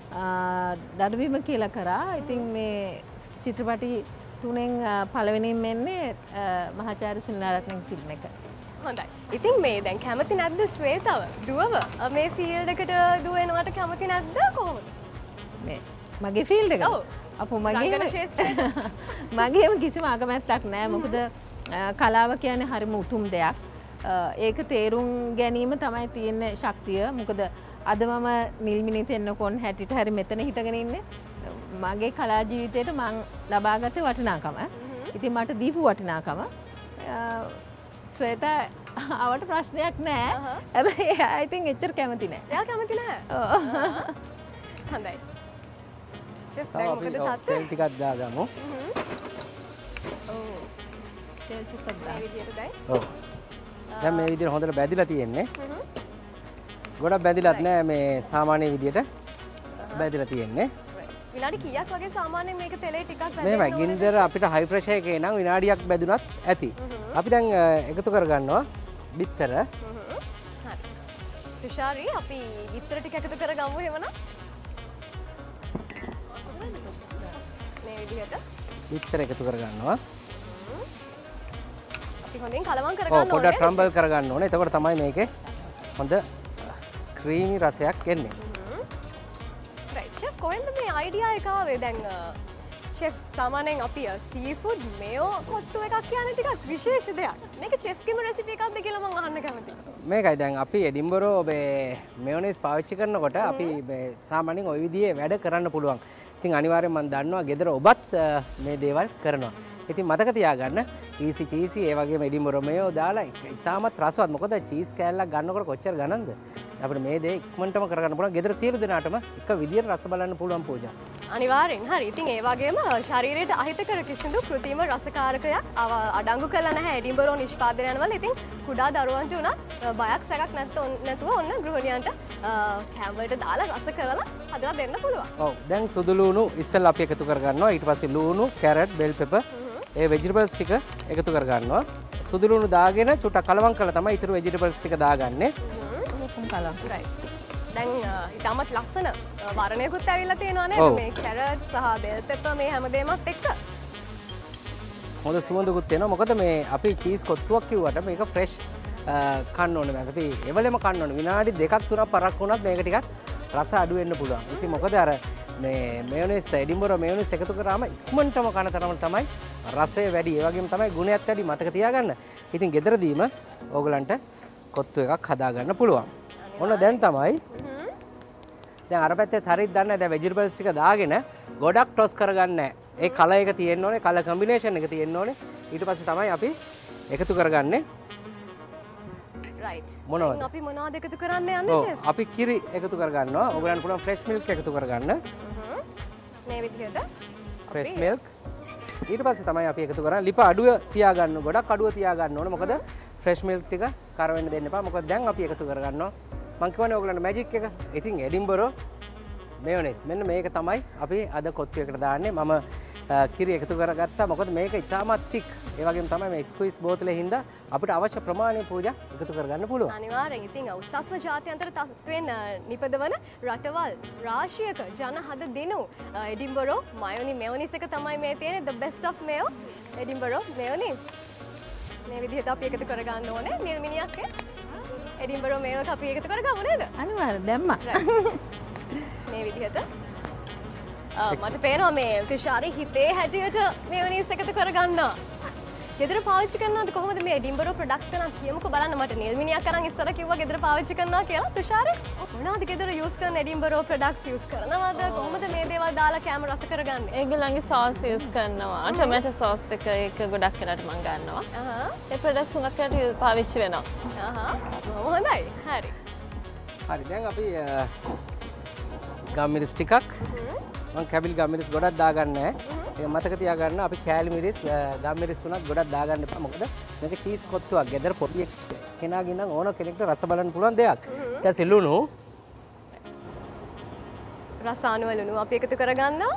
දඩබීම කියලා කරා. ඉතින් මේ චිත්‍රපටි තුනෙන් පළවෙනිම එන්නේ මහාචාර්ය සුනිල් ආරයත්නන්ගේ ෆිල්ම් එක. හොඳයි. ඉතින් මේ දැන් කැමති නැද්ද ශ්වේතව? දුවව මේ ෆීල්ඩ් එකට දුවනවට කැමති නැද්ද කොහොමද? මේ මගේ ෆීල්ඩ් එක. ඔව්. අපෝ රංගන ක්ෂේත්‍රයට? මගේම කිසිම ආගමැත්තක් නෑ. මොකද කලාව කියන්නේ හරිම උතුම් දෙයක්. ඒක තේරුම් ගැනීම තමයි තියෙන ශක්තිය. මොකද අද මම නිල්මිනි තෙන්නකොන් හැටියට හරි මෙතන හිටගෙන ඉන්නේ. මගේ කලා ජීවිතයට මං ලබාගත්තේ වටිනාකම. ඉතින් මට දීපු වටිනාකම ශ්වේතා අවට ප්‍රශ්නයක් නෑ. හැබැයි I think එච්චර කැමති නෑ. එයා කැමති නැහැ. ඔව්. හොඳයි. ෂෙෆ් තව දැන් අපි මොකද තෙල් තත්ත්වය? ටිකක් දාගමු. ඔව්. තෙල් ටිකක් මේ දාන්න. විදිහට දැන්. ඔව්. දැන් මේ විදිහට හොඳට බැදිලා තියෙන්නේ. ගොඩක් බැදිලත් නෑ මේ සාමාන්‍ය විදිහට බැදිලා තියෙන්නේ. විනාඩි කීයක් වගේ සාමාන්‍යයෙන් මේක තෙලේ ටිකක් මේවයි වැදෙන්න ගින්දර අපිට හයි ප්‍රෙෂර් එකේ නම් විනාඩියක් බැදුනත් ඇති. අපි දැන් එකතු කරගන්නවා බිත්තර. හරි. තුෂාරි අපි විතර ටික එකතු කරගමු එහෙමනම්. මේ විදිහට බිත්තර එකතු කරගන්නවා. අපි හොඳින් කලවම් ඔව් කරගන්න පොඩ්ඩක් ඕනේ. ට්‍රම්බල් කරගන්න ඕනේ. එතකොට තමයි මේකේ හොඳ ක්‍රීමි රසයක් එන්නේ. රයිට් ෂෙෆ් කොහෙන්ද මේ අයිඩියා එක ආවේ? දැන් ෂෙෆ් සාමාන්‍යයෙන් අපි සීෆුඩ් මේෝ කොට්ටු එකක් කියන්නේ ටිකක් විශේෂ දෙයක්. මේක ෂෙෆ්ගේම රෙසිපි එකක්ද කියලා මම අහන්න කැමතියි. මේකයි දැන් අපි එඩින්බරෝ මේ මෙයොනයිස් පාවිච්චි කරනකොට අපි මේ සාමාන්‍යයෙන් ওই විදිහේ වැඩ කරන්න පුළුවන්. ඉතින් අනිවාර්යෙන් මම දන්නවා ගෙදර ඔබත් මේ දේවල් කරනවා. ඉතින් මතක තියාගන්න ඊසි චීසි ඒ වගේම එඩින්බරෝ මේෝ දාලා ඉතාමත් රසවත්. මොකද චීස් කෑල්ලක් ගන්නකොට කොච්චර ගණන්ද? අපිට මේ දේ ඉක්මනටම කරගන්න පුළුවන්. ගෙදර සියලු දෙනාටම එක විදියට රස බලන්න පුළුවන් පූජා. අනිවාර්යෙන් හරි. ඉතින් ඒ වගේම ශරීරයට අහිතකර කිසිදු කෘත්‍රිම රසකාරකයක් අඩංගු කළා නැහැ එඩින්බරෝ නිෂ්පාදනයන් වල. ඉතින් කුඩා දරුවන්ට උනත් බයක් සැකක් නැතුව ඔන්න ගෘහණියන්ට කෑම වලට දාලා රස කරලා හදලා දෙන්න පුළුවන්. ඔව් දැන් සුදු ලුණු ඉස්සෙල්ලා අපි එකතු කරගන්නවා. ඊට පස්සේ ලුණු, කැරට්, බෙල් පෙපර් ඒ වෙජිටබල්ස් ටික එකතු කරගන්නවා. සුදු ලුණු දාගෙන චුට්ටක් කලවම් කරලා තමයි ඊටු වෙජිටබල්ස් ටික දාගන්නේ. කලවම්. රයිට්. දැන් ඉතාමත් ලස්සන වර්ණයකුත් ඇවිල්ලා තියෙනවා නේද? ඔව්. මේ කැරට් සහ බෙල් පෙපර් මේ හැමදේමත් එක්ක. හොඳ සුවඳකුත් එනවා. මොකද මේ අපි චීස් කොත්තුවක් කිව්වට මේක ෆ්‍රෙෂ් කන්න ඕනේ. අපි එවලෙම කන්න ඕනේ. විනාඩි 2ක් 3ක් පරක් වුණත් මේක ටිකක් රස අඩු වෙන්න පුළුවන්. ඉතින් මොකද අර මේ මේයොනයිස් එඩින්බරෝ මේයොනයිස් එකතු කරාම ඉක්මනටම කන තරම තමයි රසය වැඩි. ඒ වගේම තමයි ගුණයත් වැඩි. මතක තියාගන්න. ඉතින් ගෙදරදීම ඕගලන්ට කොත්තු එකක් හදා ගන්න පුළුවන්. ඔන්න දැන් තමයි දැන් අර පැත්තේ හරියට දන්නේ දැන් ভেජිටබල්ස් ටික දාගෙන ගොඩක් ටොස් කරගන්න. ඒ කලර් එක තියෙන්න ඕනේ, කලර් කම්බිනේෂන් එක තියෙන්න ඕනේ. ඊට පස්සේ තමයි අපි එකතු කරගන්නේ. රයිට්. මොනවද? අපි මොනවද එකතු කරන්න යන්නේ ෂෙෆ්? අපි කිරි එකතු කරගන්නවා. ඔයගලන්ට පුළුවන් ෆ්‍රෙෂ් මිල්ක් එකතු කරගන්න. මේ විදිහට ෆ්‍රෙෂ් මිල්ක්. ඊට පස්සේ තමයි අපි එකතු කරන්නේ. ලිප අඩුව තියාගන්න. ගොඩක් අඩුව තියාගන්න ඕනේ. මොකද ෆ්‍රෙෂ් මිල්ක් ටික කර වෙන්න දෙන්න එපා. මොකද දැන් අපි එකතු කරගන්නවා. මම කියවනේ ඔයගලන්ට මැජික් එක. ඉතින් එඩින්බරෝ මේයොනයිස්. මෙන්න මේක තමයි අපි අද කොත්තු එකට දාන්නේ. මම කිරි එකතු කරගත්තා. මොකද මේක ඉතාමත් තික්. ඒ වගේම තමයි මේ ස්ක්වීස් බෝතලේ හින්දා අපිට අවශ්‍ය ප්‍රමාණය පූජා එකතු කරගන්න පුළුවන්. අනිවාර්යෙන්. ඉතින් උසස්ම ජාත්‍යන්තර තත්ත්වයෙන් නිපදවන රටවල් රාශියක ජන හද දිනු එඩින්බරෝ මේයොනයිස් එක තමයි මේ තියෙන්නේ. the best of mayo Edinborough mayonnaise. මේ විදිහට අපි එකතු කරගන්න ඕනේ. නිල් මිනිහක් එඩින්බරෝ මේයෝ එක අපි එකතු කරගමු නේද? අනිවාර්යෙන් දැම්මා. මේ විදිහට මට පේනවා මේ තුෂාරි හිතේ හැටියට මේයොනයිස් එකතු කරගන්නවා. ගෙදර පාවිච්චි කරනවාද කොහොමද මේ එඩින්බරෝ ප්‍රොඩක්ට් එක නම් කියමුකෝ බලන්න මට නිල් මිනිහක් අරන් ඉස්සර කිව්වා ගෙදර පාවිච්චි කරනවා කියලා තුෂාරි මොනවද ගෙදර යූස් කරන එඩින්බරෝ ප්‍රොඩක්ට්ස් යූස් කරනවද කොහොමද මේ දේවල් දාලා කැම රස කරගන්නේ? ඒගොල්ලන්ගේ සෝස් යූස් කරනවා. ටොමැටෝ සෝස් එක ගොඩක් වෙලාට මම ගන්නවා. ඒ ප්‍රොඩක්ට්ස් උනක් වලට පාවිච්චි වෙනවා. හොඳයි. හරි. හරි දැන් අපි ගම්මිරිස් ටිකක් මම කැබිල් ගම්මිරිස් ගොඩක් දාගන්නේ නැහැ. ඒක මතක තියාගන්න අපි කෑලි මිරිස් ගම්මිරිස් උනත් ගොඩක් දාගන්න එපා. මොකද මේක චීස් කොත්තුවක්. ගෙදර පොඩි කෙනාගෙන් නම් ඕන කෙනෙක්ට රස බලන්න පුළුවන් දෙයක්. ඊට පස්සේ ලුණු රස අනුව ලුණු අපි එකතු කරගන්නවා.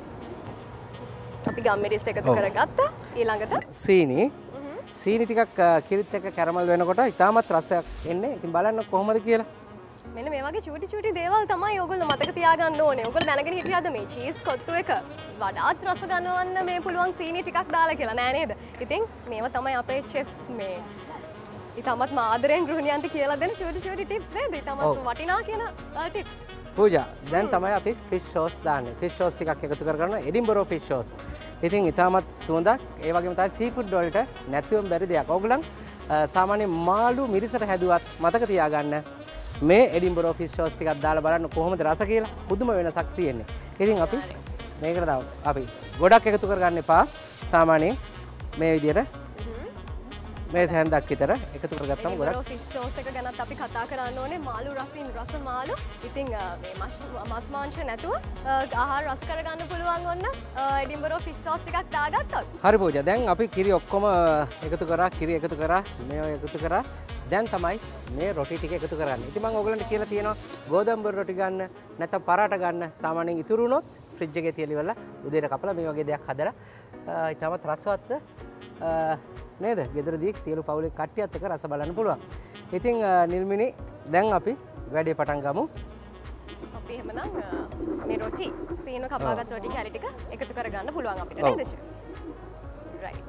අපි ගම්මිරිස් එකතු කරගත්තා. ඊළඟට සීනි ටිකක් කිරිත් එක්ක කැරමල් වෙනකොට ඉතාමත් රසයක් එන්නේ. ඉතින් බලන්න කොහොමද කියලා. මෙන්න මේ වගේ චූටි දේවල් තමයි ඔයගොල්ලෝ මතක තියාගන්න ඕනේ. ඔයගොල්ලෝ දැනගෙන හිටියද මේ චීස් කොත්තු එක වඩාත් රස ගන්නවන්න මේ පුළුවන් සීනි ටිකක් දාලා කියලා නෑ නේද? ඉතින් මේවා තමයි අපේ චෙෆ් මේ ඊටමත් ආදරෙන් ගෘහණියන්ට කියලා දෙන චූටි ටිප්ස් නේද? ඊටමත් වටිනා කියන ටිප්ස්. පූජා දැන් තමයි අපි ෆිෂ් සෝස් දාන්නේ. ෆිෂ් සෝස් ටිකක් එකතු කරගන්නවා. Edinborough fish sauce. ඉතින් ඊටමත් සුවඳක් ඒ වගේම තමයි සී ෆුඩ් වලට නැතිවම බැරි දෙයක්. ඕගොල්ලන් සාමාන්‍ය මාළු මිරිසට හැදුවත් මතක තියාගන්න මේ එඩින්බරෝ ෆිෂ් සෝස් ටිකක් දාලා බලන්න කොහොමද රස කියලා. පුදුම වෙනසක් තියෙන්නේ. ඉතින් අපි මේකට දාමු. අපි ගොඩක් එකතු කරගන්න එපා. සාමාන්‍යයෙන් මේ විදිහට මේ සැන්දක් විතර එකතු කරගත්තම ගොඩක් ෆිෂ් සෝස් එක ගැනත් අපි කතා කරන්න ඕනේ. මාළු රසින් රස මාළු. ඉතින් මේ මස් මාංශ නැතුව ආහාර රස කරගන්න පුළුවන් ඔන්න එඩින්බරෝ ෆිෂ් සෝස් ටිකක් දාගත්තොත්. හරි පූජා. දැන් අපි කිරි ඔක්කොම එකතු කරා, කිරි එකතු කරා, මේවා එකතු කරා. දැන් තමයි මේ රොටි ටික එකතු කරන්නේ. ඉතින් මම ඔයගලන්ට කියලා තියෙනවා ගෝදම්බර රොටි ගන්න, නැත්නම් පරාට ගන්න. සාමාන්‍යයෙන් ඉතුරු වුණොත් ෆ්‍රිජ් එකේ තියලා ඉවරලා උදේට කපලා මේ වගේ දෙයක් හදලා ඉතාමත් රසවත් නේද? ගෙදරදී සියලු පවුලේ කට්ටියත් එක්ක රස බලන්න පුළුවන්. ඉතින් නිල්මිනි දැන් අපි වැඩේ පටන් ගමු. අපි එහෙමනම් මේ රොටි සීන කපාගත් රොටි කැලි ටික එකතු කරගන්න පුළුවන් අපිට නේද ෂෙෆ්? රයිට්.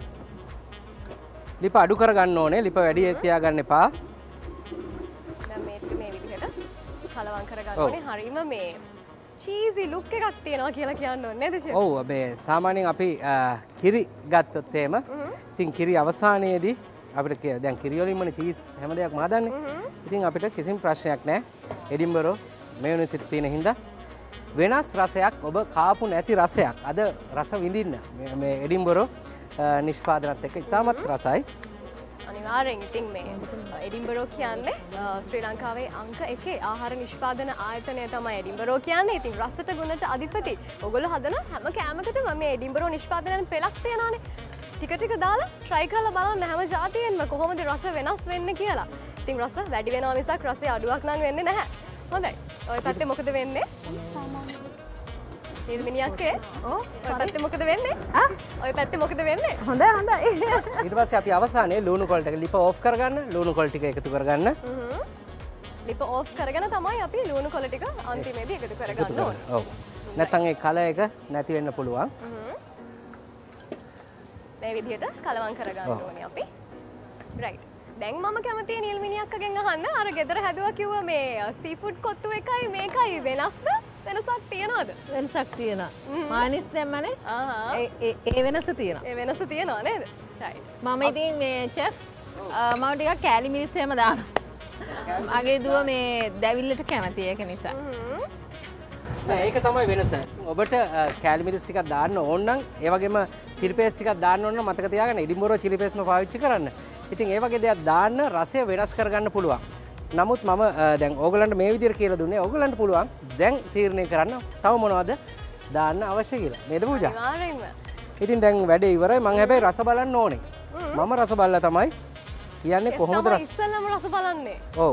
ලිප අඩු කරගන්න ඕනේ. ලිප වැඩි තියාගන්න එපා. දැන් මේ ටික මේ විදිහට කලවම් කරගන්න ඕනේ. හරීම මේ චීසි ලුක් එකක් තියෙනවා කියලා කියන්න ඕනේ නේද ෂෙෆ්? ඔව් මේ සාමාන්‍යයෙන් අපි කිරි ගත්තොත් එහෙම ඉතින් කිරි අවසානයේදී අපිට දැන් කිරි වලින්මනේ චීස් හැම දෙයක්ම හදන්නේ. ඉතින් අපිට කිසිම ප්‍රශ්නයක් නැහැ. එඩින්බරෝ මේයොනයිස් එක තියෙන හින්දා වෙනස් රසයක් ඔබ කාපු නැති රසයක් අද රස විඳින්න. මේ එඩින්බරෝ නිෂ්පාදනත් එක්ක ඉතාමත් රසයි. අනිවාර්යෙන්. ඉතින් මේ එඩින්බරෝ කියන්නේ ශ්‍රී ලංකාවේ අංක 1 ආහාර නිෂ්පාදන ආයතනය තමයි එඩින්බරෝ කියන්නේ. ඉතින් රසට ගුණට අධිපති. ඔයගොල්ලෝ හදන හැම කෑමකටම මේ එඩින්බරෝ නිෂ්පාදනයෙන් පෙළක් තියනවානේ. ටික දාලා try කරලා බලන්න හැම જાතියෙන්ම කොහොමද රස වෙනස් වෙන්නේ කියලා. ඉතින් රස වැඩි වෙනවා මිසක් රසයේ අඩුවක් නම් වෙන්නේ නැහැ. හොඳයි. ඔය පැත්තේ මොකද වෙන්නේ? නිර්මිනියක්කේ ඔය පැත්තේ මොකද වෙන්නේ? ඔය පැත්තේ මොකද වෙන්නේ? හොඳයි හොඳයි. ඊට පස්සේ අපි අවසානයේ ලුණු කොළ ටික ලිප ඕෆ් කරගන්න. ලුණු කොළ ටික එකතු කරගන්න. ලිප ඕෆ් කරගෙන තමයි අපි ලුණු කොළ ටික අන්තිමේදී එකතු කරගන්න ඕනේ. ඔව්. නැත්නම් ඒ කලර් එක නැති වෙන්න පුළුවන්. මේ විදිහට කලවම් කරගන්න ඕනේ අපි. රයිට්. දැන් මම කැමතියි නිල්මිනියක්කගෙන් අහන්න අර ගෙදර හැදුවා කිව්වා මේ සීෆුඩ් කොත්තු එකයි මේකයි වෙනස්ද? වෙනසක් තියනවද? වෙනසක් තියෙනවා. මානිස් දැම්මනේ. ඒ වෙනස තියෙනවා. ඒ වෙනස තියනවා නේද? right. මම ඉතින් මේ chef මම ටිකක් කෑලි මිරිස් එහෙම දානවා. මගේ දුව මේ දැවිල්ලට කැමති ඒක නිසා. ඒක තමයි වෙනස. ඔබට කෑලි මිරිස් ටිකක් දාන්න ඕන නම් ඒ වගේම චිලි පේස්ට් ටිකක් දාන්න ඕන නම් මතක තියාගන්න ඉදින්බරෝ චිලි පේස්ට්ම පාවිච්චි කරන්න. ඉතින් ඒ වගේ දෙයක් දාන්න රසය වෙනස් කරගන්න පුළුවන්. නමුත් මම දැන් ඕගලන්ට මේ විදිහට කියලා දුන්නේ ඕගලන්ට පුළුවන් දැන් තීරණය කරන්න තව මොනවද දාන්න අවශ්‍ය කියලා. නේද පූජා? අනිවාර්යෙන්ම. ඉතින් දැන් වැඩේ ඉවරයි. මම හැබැයි රස බලන්න ඕනේ. මම රස බලලා තමයි කියන්නේ කොහොමද රස. ඉස්සෙල්ලාම රස බලන්නේ. ඔව්.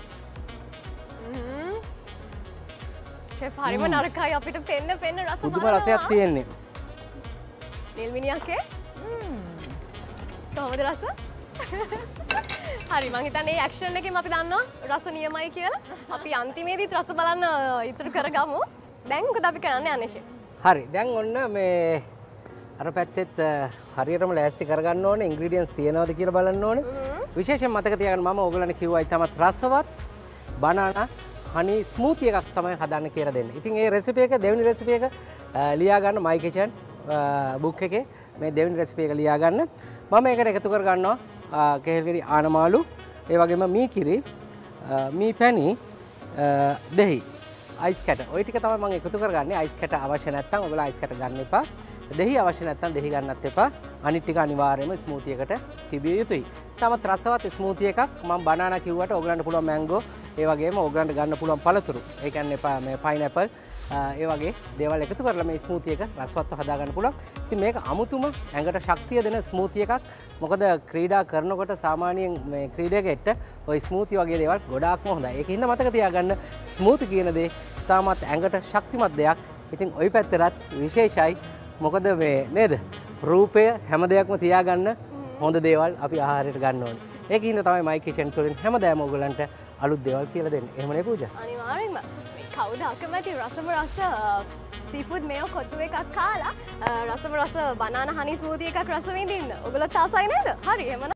ෂෙෆ් හරිම නරකයි අපිට පෙන්න රස බලනවා. පුදුම රසයක් තියෙන්නේ. නිල් මිනිහක්ගේ? කොහොමද රස? හරි මං හිතන්නේ මේ ඇක්ෂන් එකෙන් අපි දන්නවා රස නියමයි කියලා. අපි අන්තිමේදීත් රස බලන්න ඉතුරු කරගමු. දැන් මොකද අපි කරන්නේ අනේෂේ? හරි. දැන් ඔන්න මේ අර පැත්තෙත් හරියටම ලෑස්ති කරගන්න ඕනේ ඉන්ග්‍රීඩියන්ට්ස් තියෙනවද කියලා බලන්න ඕනේ. විශේෂයෙන් මතක තියාගන්න මම ඕගලන්ට කිව්වා ඉතාමත් රසවත් බනානා හනි ස්මූති එකක් තමයි හදන්න කියලා දෙන්නේ. ඉතින් ඒ රෙසිපි එක දෙවෙනි රෙසිපි එක ලියා ගන්න my kitchen book එකේ මේ දෙවෙනි රෙසිපි එක ලියා ගන්න. මම ඒකට එකතු කර ගන්නවා කෙහෙල්කිරි ආනමාලු, ඒ වගේම මී කිරි, මී පැණි, දෙහි, අයිස් කැට. ওই ටික තමයි මම එකතු කරගන්නේ. අයිස් කැට අවශ්‍ය නැත්නම් ඔයගොල්ලෝ අයිස් කැට ගන්න එපා. දෙහි අවශ්‍ය නැත්නම් දෙහි ගන්නත් එපා. අනිත් ටික අනිවාර්යයෙන්ම ස්මූති එකට තිබිය යුතුයි. තමත් රසවත් ස්මූති එකක් මම බනානා කිව්වට ඔයගලන්ට පුළුවන් මැංගෝ, ඒ වගේම ඔයගලන්ට ගන්න පුළුවන් පළතුරු. ඒ කියන්නේ මේ පයිනැපල් ඒ වගේ දේවල් එකතු කරලා මේ ස්මූති එක රසවත්ව හදා ගන්න පුළුවන්. ඉතින් මේක අමුතුම ඇඟට ශක්තිය දෙන ස්මූති එකක්. මොකද ක්‍රීඩා කරනකොට සාමාන්‍යයෙන් මේ ක්‍රීඩකයෙක්ට ওই ස්මූති වගේ දේවල් ගොඩාක්ම හොඳයි. ඒකින්ද මතක තියාගන්න ස්මූති කියන දේ තාමත් ඇඟට ශක්තිමත් දෙයක්. ඉතින් ওই පැත්තටත් විශේෂයි. මොකද මේ නේද? රූපය හැම දෙයක්ම තියාගන්න හොඳ දේවල් අපි ආහාරයට ගන්න ඕනේ. ඒකින්ද තමයි my kitchen තුලින් හැමදාම ඔයගලන්ට අලුත් දේවල් කියලා දෙන්නේ. එහෙමනේ පූජා? අනිවාර්යෙන්ම. කවුද අකමැති රසම රස සීෆුඩ් මේව කොටු එකක් කාලා රසම රස බනානා හනි ස්මූති එකක් රස විඳින්න. ඔයගොල්ලෝ ආසයි නේද? හරි එහෙමනම්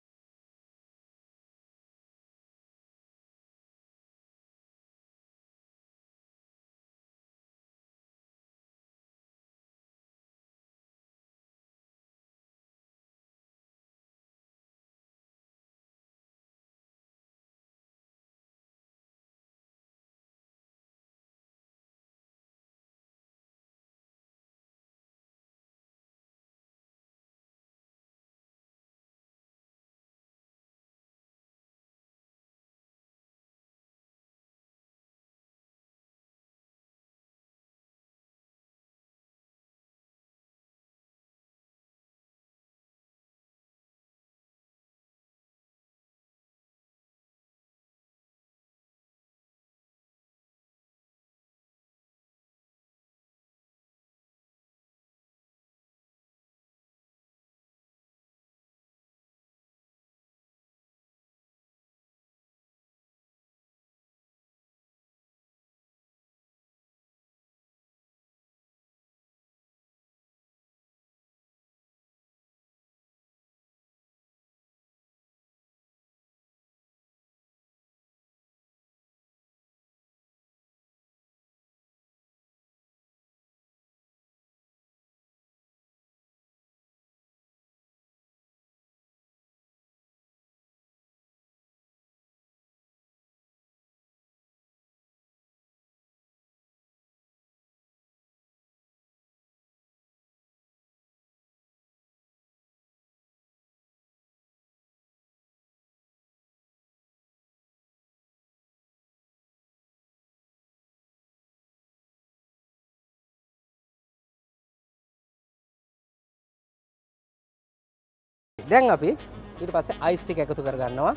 දැන් අපි ඊට පස්සේ අයිස් ටික එකතු කරගන්නවා.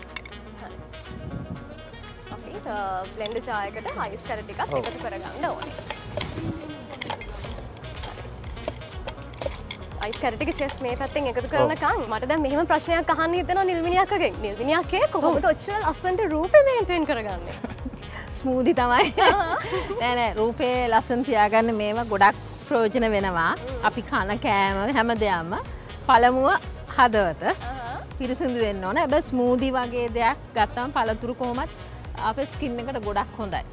අපි බ්ලෙන්ඩර් ජාරයකට අයිස් කැට ටිකක් එකතු කරගන්න ඕනේ. අයිස් කැට ටික චෙස් මේ පැත්තෙන් එකතු කරනකම් මට දැන් මෙහෙම ප්‍රශ්නයක් අහන්න හිතෙනවා නිල්මිනි අක්කගෙන්. නිල්මිනි අක්කේ කොහොමද ඔච්චර ලස්සනට රූපේ මේන්ටේන් කරගන්නේ? ස්මූදි තමයි. නෑ රූපේ ලස්සන තියාගන්න මේවා ගොඩක් ප්‍රයෝජන වෙනවා. අපි කන කෑම හැමදේම පළමුව හදවත පිරිසිදු වෙන්න ඕන. හැබැයි ස්මූදි වගේ දෙයක් ගත්තම පළතුරු කොහොමත් අපේ ස්කින් එකට ගොඩක් හොඳයි.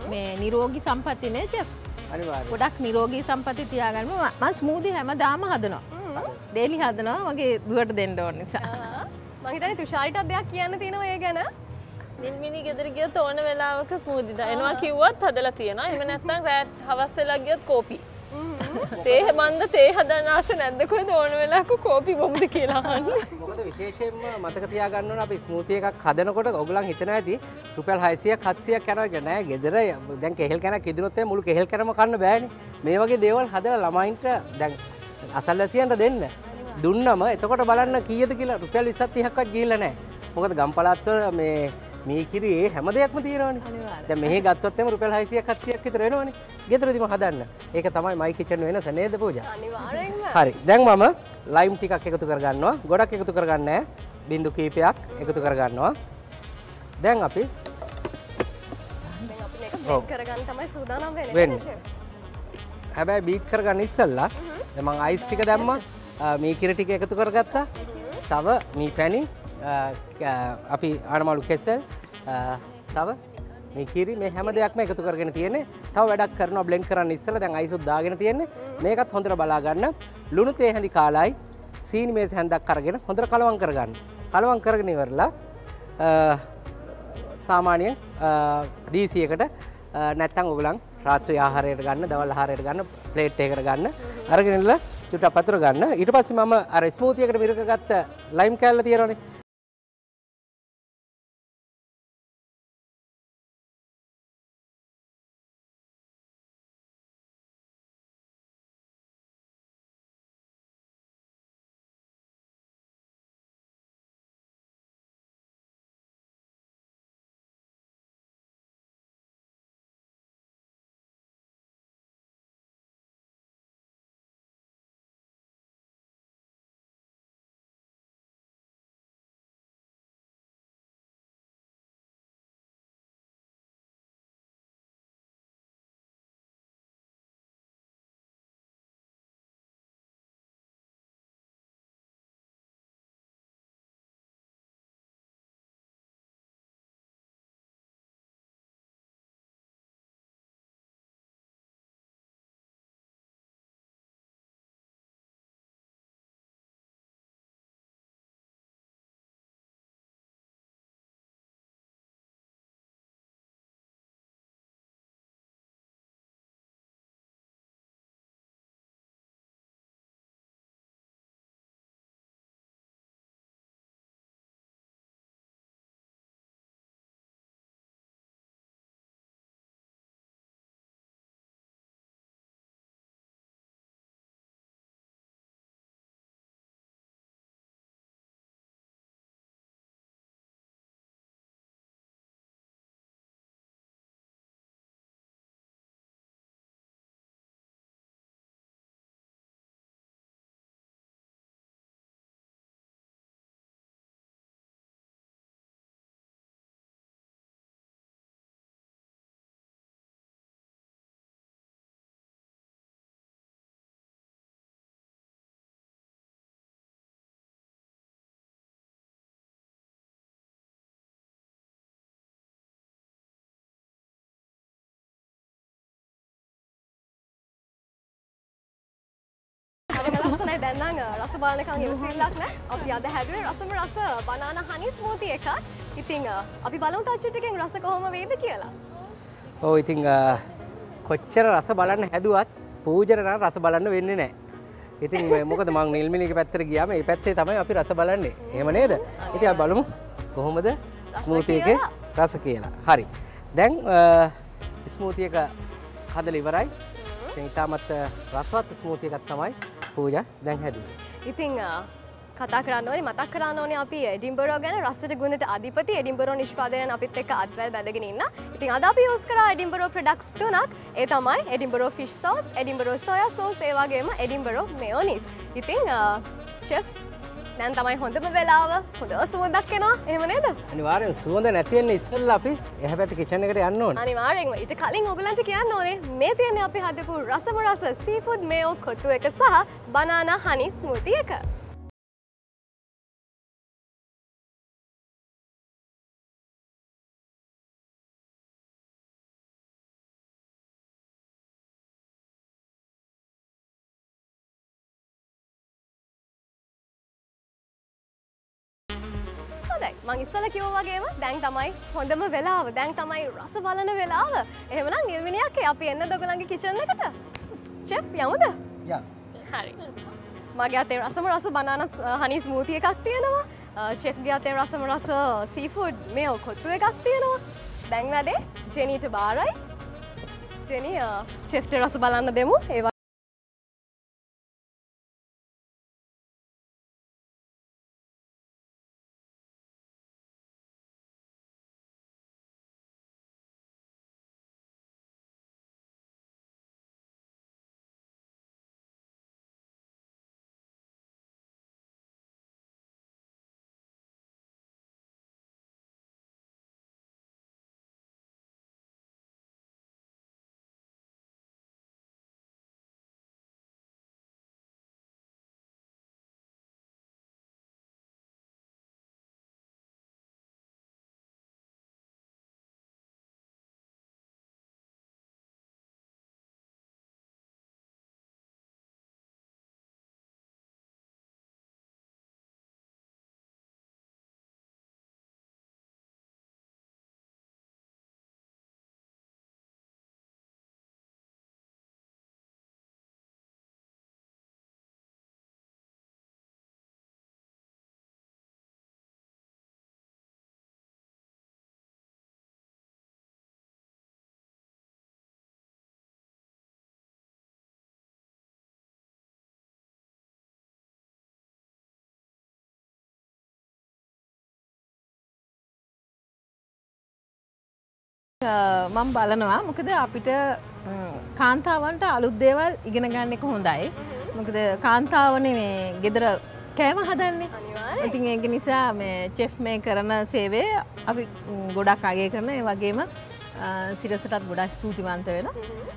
මේ නිරෝගී සම්පත්තිනේ චෙෆ්. අනිවාර්යයෙන්. ගොඩක් නිරෝගී සම්පත්ති තියාගන්න මම ස්මූදි හැමදාම හදනවා. ඩේලි හදනවා මගේ දුවට දෙන්න ඕන නිසා. මං හිතන්නේ තුෂාරිටත් දෙයක් කියන්න තියෙනවා ඒ ගැන. නිල්මිනි ගෙදර ගියොත් ඕන වෙලාවක ස්මූදි දානවා කිව්වත් හදලා තියෙනවා. එහෙම නැත්නම් රෑට හවස් වෙලා ගියොත් කෝපි. තේ මන්ද තේ හදන්න ආස නැද්ද කොහෙද ඕන වෙලාවක කෝපි බොමුද කියලා අහන්නේ. මොකද විශේෂයෙන්ම මතක තියාගන්න ඕන අපි ස්මූති එකක් හදනකොට ඔයගොල්ලන් හිතනවා ඇති රුපියල් 600ක් 700ක් යනවා කියලා නෑ. ගෙදර දැන් කෙහෙල් කනක් ඉදිරියොත් මුළු කෙහෙල් කනම කන්න බෑනේ. මේ වගේ දේවල් හදලා ළමයින්ට දැන් අසල්වැසියන්ට දෙන්න. දුන්නම එතකොට බලන්න කීයද කියලා රුපියල් 20ක් 30ක්වත් ගිහිල්ලා නෑ. මොකද ගම් පළාත්වල මේ කිරි හැම දෙයක්ම තියෙනවනේ. දැන් මෙහි ගත්තොත් එම රුපියල් 600ක් 700ක් විතර වෙනවනේ. ගෙදරදිම හදන්න. ඒක තමයි මයි කිචන් වෙනස නේද පූජා? අනිවාර්යෙන්ම. හරි. දැන් මම ලයිම් ටිකක් එකතු කරගන්නවා. ගොඩක් එකතු කරගන්නේ නැහැ. බින්දු කීපයක් එකතු කරගන්නවා. දැන් අපි දැන් අපි මේක බ්ලෙන්ඩ් කරගන්න තමයි සූදානම් වෙන්නේ. වෙන්නේ. හැබැයි බීට් කරගන්න ඉස්සෙල්ලා දැන් මම අයිස් ටික දැම්මා. මේ කිරි ටික එකතු කරගත්තා. තව මේ පැණි අපි ආනමාළු කෙසෙල් තව මේ කිරි මේ හැම දෙයක්ම එකතු කරගෙන තියෙන්නේ. තව වැඩක් කරනවා බ්ලෙන්ඩ් කරන්න ඉස්සෙල්ලා දැන් අයිසුත් දාගෙන තියෙන්නේ. මේකත් හොඳට බලා ගන්න. ලුණු තේ හැඳි කාලයි සීනි මේස හැන්දක් අරගෙන හොඳට කලවම් කරගන්න. කලවම් කරගෙන ඉවරලා සාමාන්‍යයෙන් DC එකට නැත්තම් ඔයගලන් රාත්‍රී ආහාරයට ගන්න, දවල් ආහාරයට ගන්න, ප්ලේට් එකකට ගන්න. අරගෙන ඉන්නලා චුට්ටක් පතුර ගන්න. ඊට පස්සේ මම අර ස්මූති එකට මිරිකගත්ත ලයිම් කෑල්ල තියෙනවනේ. ලස්සනයි දැන් නම් රස බලනකම් ඉවසිල්ලක් නැහැ. අපි අද හැදුවේ රසම රස බනානා හනි ස්මූති එකක්. ඉතින් අපි බලමු ටච්චු ටිකෙන් රස කොහොම වේද කියලා. ඔව් ඉතින් කොච්චර රස බලන්න හැදුවත් පූජන නම් රස බලන්න වෙන්නේ නැහැ. ඉතින් මොකද මං නිල්මිනිගේ පැත්තට ගියාම මේ පැත්තේ තමයි අපි රස බලන්නේ. එහෙම නේද? ඉතින් අපි බලමු කොහොමද ස්මූති එකේ රස කියලා. හරි. දැන් ස්මූති එක හදලා ඉවරයි. ඉතින් ඊටමත් රසවත් ස්මූති එකක් තමයි පූජා දැන් හැදුවේ. ඉතින් කතා කරන්න ඕනේ මතක් කරන්න ඕනේ අපි එඩින්බරෝ ගැන රසට ගුණට අධිපති එඩින්බරෝ නිෂ්පාදනයන් අපිත් එක්ක අත්වැල් බැඳගෙන ඉන්න. ඉතින් අද අපි යූස් කරා එඩින්බරෝ ප්‍රොඩක්ට්ස් තුනක්. ඒ තමයි Edinborough fish sauce, Edinborough soya sauce, ඒ වගේම එඩින්බරෝ මේයොනීස්. ඉතින් චෙෆ් දැන් තමයි හොඳම වෙලාව. හොඳ සුවඳක් එනවා. එහෙම නේද? අනිවාර්යෙන් සුවඳ නැති වෙන්න ඉස්සෙල්ලා අපි එහා පැත්තේ කිචන් එකට යන්න ඕනේ. අනිවාර්යෙන්ම ඊට කලින් ඔයගලන්ට කියන්න ඕනේ මේ තියෙන්නේ අපි හදපු රසම රස සීෆුඩ් මේයෝ කොටු එක සහ බනානා හනි ස්මූති එක. හොඳයි. මං ඉස්සෙල්ලා කිව්වා වගේම දැන් තමයි හොඳම වෙලාව. දැන් තමයි රස බලන වෙලාව. එහෙමනම් නිල්මිනියක් අපි එන්නද ඔයගලන්ගේ කිචන් එකට? චෙෆ් යමුද? යා. හරි. මගේ අතේ රස බනානා හනි ස්මූති එකක් තියෙනවා. චෙෆ්ගේ අතේ රස සීෆුඩ් මේ කොත්තු එකක් තියෙනවා. දැන් වැඩේ ජෙනීට බාරයි. ජෙනී චෙෆ්ට රස බලන්න දෙමු. ඒ මම බලනවා මොකද අපිට කාන්තාවන්ට අලුත් දේවල් ඉගෙන ගන්න එක හොඳයි. මොකද කාන්තාවනේ මේ ගෙදර කෑම හදන්නේ. අනිවාර්යයෙන්. ඉතින් ඒක නිසා මේ චෙෆ් මේ කරන සේවය අපි ගොඩක් අගය කරන ඒ වගේම සිරසටත් ගොඩක් ස්තුතිවන්ත වෙනවා.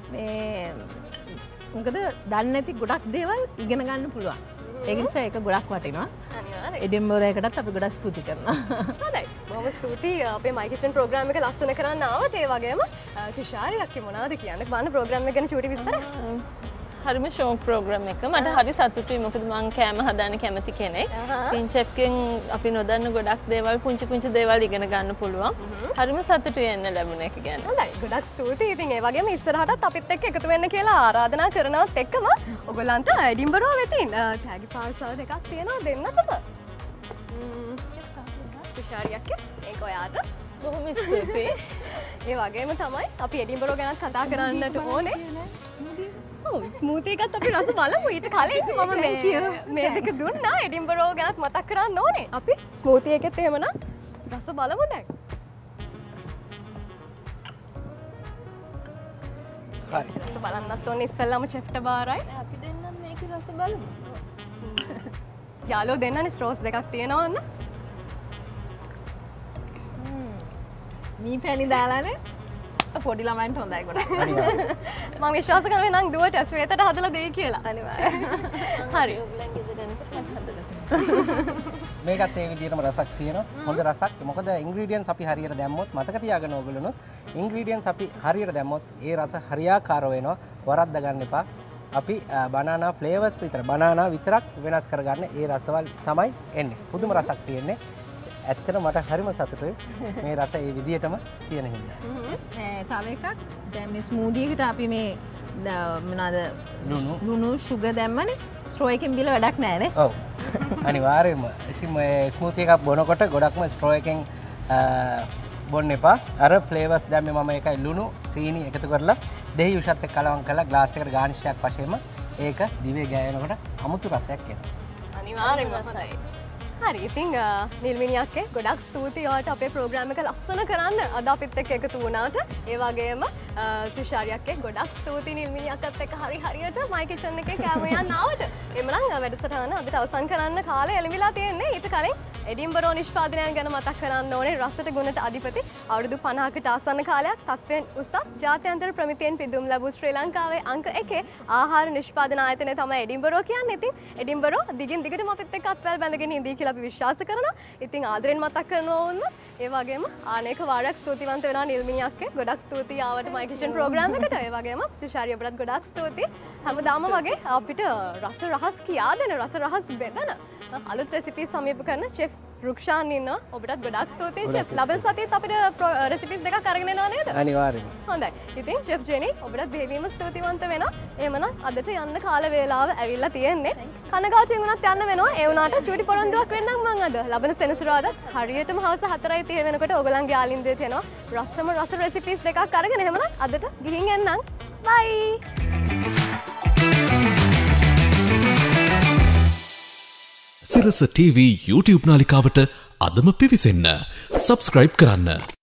මේ මොකද දන්නේ නැති ගොඩක් දේවල් ඉගෙන ගන්න පුළුවන්. ඒක නිසා ඒක ගොඩක් වටිනවා. අනිවාර්යයෙන්. එඩින්බරෝ එකටත් අපි ගොඩක් ස්තුති කරනවා. හොඳයි. බොහොම ස්තුතියි අපේ මයි කිචන් ප්‍රෝග්‍රෑම් එක ලස්සන කරන්න ආවත් ඒ වගේම තුෂාරි අක්කේ මොනවද කියන්නේ? බලන්න ප්‍රෝග්‍රෑම් එක ගැන චූටි විස්තර. හරිම ෂෝක් ප්‍රෝග්‍රෑම් එක. මට හරි සතුටුයි මොකද මම කෑම හදන්න කැමති කෙනෙක්. ඉතින් චෙෆ්ගෙන් අපි නොදන්න ගොඩක් දේවල් පුංචි දේවල් ඉගෙන ගන්න පුළුවන්. හරිම සතුටුයි එන්න ලැබුණ එක ගැන. හොඳයි. ගොඩක් ස්තුතියි. ඉතින් ඒ වගේම ඉස්සරහටත් අපිත් එක්ක එකතු වෙන්න කියලා ආරාධනා කරනවත් එක්කම ඔයගලන්ට එඩින්බරෝ වෙතින් තෑගි පාර්සල් දෙකක් තියෙනවා දෙන්නටද? තුෂාරි අක්කේ ඒක ඔයාට බොහොම ස්තුතියි. ඒ වගේම තමයි අපි එඩින්බරෝ ගැන කතා කරන්නට ඕනේ. ඔව් ස්මූති එකත් අපි රස බලමු. ඊට කලින් මම මේ දෙක දුන්නා එඩින්බරෝ ගැනත් මතක් කරන්න ඕනේ. අපි ස්මූති එකෙත් එහෙමනම් රස බලමු දැන්. හරි. රස බලන්නත් ඕනේ ඉස්සෙල්ලාම චෙෆ්ට බාරයි. අපි දෙන්නම් මේකේ රස බලමු. යාළුවෝ දෙන්නනේ ස්ට්‍රෝස් දෙකක් තියෙනවා අන්න. මී පැණි දාලානේ පොඩි ළමයින්ට හොඳයි ගොඩක්. මම විශ්වාස කරනවා නම් දුවට ස්වේතට හදලා දෙයි කියලා. අනිවාර්යයෙන්. හරි. ඔයගලන් ගෙදරින් හදලා මේකත් ඒ විදිහටම රසක් තියෙනවා. හොඳ රසක්. මොකද ඉන්ග්‍රීඩියන්ට්ස් අපි හරියට දැම්මොත් මතක තියාගන්න ඕගොල්ලොනොත් ඉන්ග්‍රීඩියන්ට්ස් අපි හරියට දැම්මොත් ඒ රස හරියාකාරව වෙනවා. වරද්ද ගන්න එපා. අපි බනානා ෆ්ලේවර්ස් විතර බනානා විතරක් වෙනස් කරගන්න ඒ රසවල් තමයි එන්නේ. පුදුම රසක් තියෙන්නේ. ඇත්තට මට හරිම සතුටුයි මේ රස ඒ විදිහටම තියෙන හින්දා. තව එකක් දැන් මේ ස්මූදි එකට අපි මේ මොනවාද ලුණු සුගර් දැම්මනේ ස්ට්‍රෝ එකෙන් බිල වැඩක් නැහැ නේ. ඔව්. අනිවාර්යයෙන්ම. ඉතින් මේ ස්මූති එකක් බොනකොට ගොඩක්ම ස්ට්‍රෝ එකෙන් බොන්න එපා. අර ෆ්ලේවර්ස් දැම්මේ මම ඒකයි ලුණු සීනි එකතු කරලා දෙහි උෂත් එක්ක කලවම් කරලා ග්ලාස් එකට ගානිෂ් එකක් වශයෙන්ම ඒක දිවේ ගෑවෙනකොට අමුතු රසයක් එනවා. අනිවාර්යෙන්ම රසයි. හරි ඉතින් නිල්මිනි අක්කේ ගොඩක් ස්තුතියි ඔයාලට අපේ ප්‍රෝග්‍රෑම් එක ලස්සන කරන්න අද අපිත් එක්ක එකතු වුණාට. ඒ වගේම තුෂාරි අක්කේ ගොඩක් ස්තුතියි නිල්මිනි අක්කත් එක්ක හරියට මයි කිචන් එකේ කැම යන්න ආවට. එමනම් වැඩසටහන අපිට අවසන් කරන්න කාලය එළඹිලා තියෙන්නේ. ඊට කලින් එඩින්බරෝ නිෂ්පාදනයන් ගැන මතක් කරන්න ඕනේ. රසට ගුණට අධිපති අවුරුදු 50කට ආසන්න කාලයක් තත්ත්වයෙන් උසස් ජාත්‍යන්තර ප්‍රමිතියෙන් පිදුම් ලැබූ ශ්‍රී ලංකාවේ අංක 1 ආහාර නිෂ්පාදන ආයතනය තමයි එඩින්බරෝ කියන්නේ. ඉතින් එඩින්බරෝ දිගින් දිගටම අපිත් එක්ක අත්වැල් බැඳගෙන ඉඳී කියලා අපි විශ්වාස කරනවා. ඉතින් ආදරෙන් මතක් කරනවා වුණ ඒ වගේම ආනේක වාරයක් ස්තුතිවන්ත වෙනවා නිල්මිනි අක්කේ. ගොඩක් ස්තුතියි ආවට මයි කිචන් ප්‍රෝග්‍රෑම් එකට. ඒ වගේම තුෂාරි අපටත් ගොඩක් ස්තුතියි. හැමදාම වගේ අපිට රස රහස් කියා දෙන රස රහස් බෙදන අලුත් රෙසිපි සමීප කරන චෙෆ් රුක්ෂාන් ඉන්නවා. ඔබටත් ගොඩක් ස්තුතියි chef. ලබන සතියේත් අපිට රෙසිපීස් දෙකක් අරගෙන එනවා නේද? අනිවාර්යයෙන්ම. හොඳයි. ඉතින් chef Jenny ඔබටත් බෙහෙවින්ම ස්තුතිවන්ත වෙනවා. එහෙමනම් අදට යන්න කාල වේලාව ඇවිල්ලා තියෙන්නේ. කනගාටුවෙන් උනත් යන්න වෙනවා. ඒ වුණාට චූටි පොරොන්දුවක් වෙන්නම් මං අද. ලබන සෙනසුරාදා හරියටම හවස 4:30 වෙනකොට ඔයගලන්ගේ යාලින්දේ තියෙනවා. රස රෙසිපීස් දෙකක් අරගෙන එහෙමනම් අදට ගිහින් එන්නම්. බයි. සිරස TV YouTube නාලිකාවට අදම පිවිසෙන්න. සබස්ක්‍රයිබ් කරන්න.